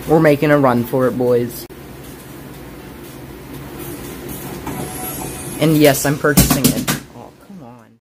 We're making a run for it, boys. And yes, I'm purchasing it.